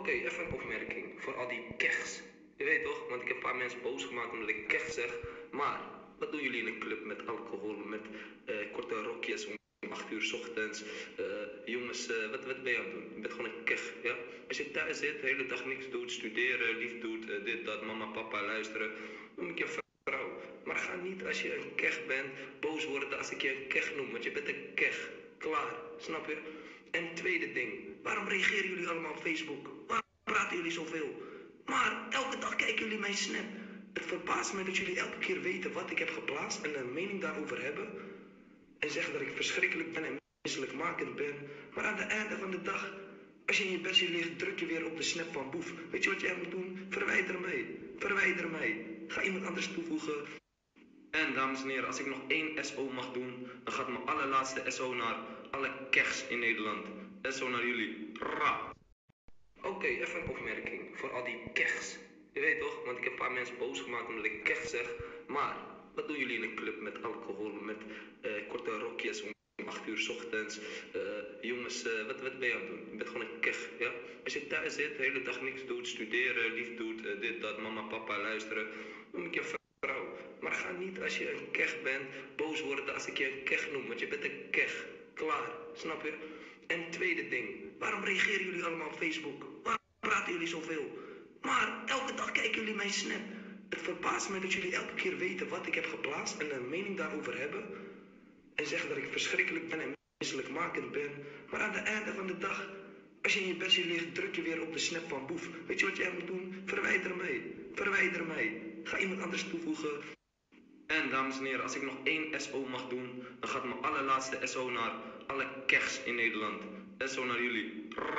Oké, even een opmerking voor al die kegs. Je weet toch, want ik heb een paar mensen boos gemaakt omdat ik kech zeg. Maar, wat doen jullie in een club met alcohol, met korte rokjes om 8 uur 's ochtends? Jongens, wat ben je aan het doen? Je bent gewoon een kech, ja? Als je thuis zit, de hele dag niks doet, studeren, lief doet, dit, dat, mama, papa, luisteren, noem ik je vrouw. Maar ga niet als je een kech bent, boos worden als ik je een kech noem, want je bent een kech. Klaar, snap je? En tweede ding, waarom reageren jullie allemaal op Facebook? Waarom praten jullie zoveel? Maar elke dag kijken jullie mijn snap. Het verbaast me dat jullie elke keer weten wat ik heb geplaatst en een mening daarover hebben. En zeggen dat ik verschrikkelijk ben en misselijkmakend ben. Maar aan het einde van de dag, als je in je bedje ligt, druk je weer op de snap van Boef. Weet je wat jij moet doen? Verwijder mij. Verwijder mij. Ga iemand anders toevoegen. En dames en heren, als ik nog één SO mag doen, dan gaat mijn allerlaatste SO naar alle kechs in Nederland. SO naar jullie. Ra. Oké, even een opmerking voor al die kechs. Je weet toch, want ik heb een paar mensen boos gemaakt omdat ik kech zeg. Maar, wat doen jullie in een club met alcohol, met korte rokjes om 8 uur 's ochtends? Jongens, wat ben je aan het doen? Je bent gewoon een kech, ja? Als je thuis zit, de hele dag niks doet, studeren, lief doet, dit, dat, mama, papa, luisteren, noem ik je vrouw. Maar ga niet als je een kech bent, boos worden als ik je een kech noem, want je bent een kech. Klaar, snap je? En tweede ding, waarom reageren jullie allemaal op Facebook? Waarom praten jullie zoveel? Maar elke dag kijken jullie mijn snap. Het verbaast me dat jullie elke keer weten wat ik heb geplaatst en een mening daarover hebben. En zeggen dat ik verschrikkelijk ben en misselijkmakend ben. Maar aan het einde van de dag, als je in je bedje ligt, druk je weer op de snap van Boef. Weet je wat jij moet doen? Verwijder mij. Verwijder mij. Ga iemand anders toevoegen. En dames en heren, als ik nog één SO mag doen, dan gaat mijn allerlaatste SO naar alle kechs in Nederland. SO naar jullie.